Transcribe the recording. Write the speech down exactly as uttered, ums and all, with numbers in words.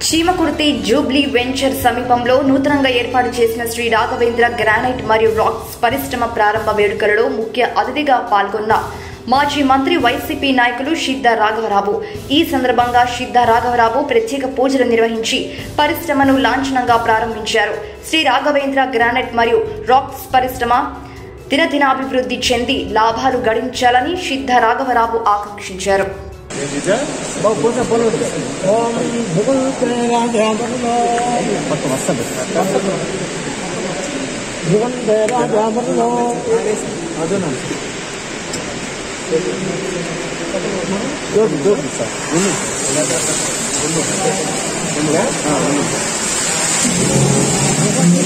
Chimakurthi Jubilee venture సమీపంలో నూతనంగా ఏర్పాటు చేసిన శ్రీ రాఘవేంద్ర గ్రానైట్ మరియు రాక్స్ పరిశ్రమ ప్రారంభ వేడుకలలో ముఖ్య అతిథిగా పాల్గొన్న మాజీ మంత్రి వైసీపీ నాయకులు సిద్ధ రాఘవరావు. ఈ సందర్భంగా సిద్ధ రాఘవరావు ప్రత్యేక పూజలు నిర్వహించి పరిశ్రమను లాంఛనంగా ప్రారంభించారు. శ్రీ రాఘవేంద్ర గ్రానైట్ మరియు రాక్స్ పరిశ్రమ దినదినాభివృద్ధి చెంది లాభాలు గడించాలని సిద్ధ రాఘవరావు ఆకాంక్షించారు. Terima